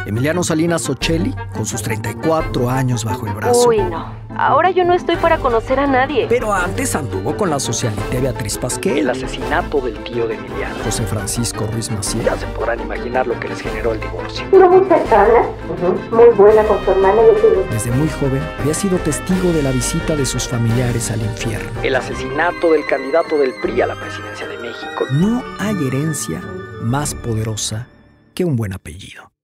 Emiliano Salinas Ocelli, con sus 34 años bajo el brazo. Uy, no. Ahora yo no estoy para conocer a nadie. Pero antes anduvo con la socialité Beatriz Pasquel. El asesinato del tío de Emiliano, José Francisco Ruiz Macié. Ya se podrán imaginar lo que les generó el divorcio. Una muy cercana, muy buena con su hermana. Desde muy joven había sido testigo de la visita de sus familiares al infierno. El asesinato del candidato del PRI a la presidencia de México. No hay herencia más poderosa que un buen apellido.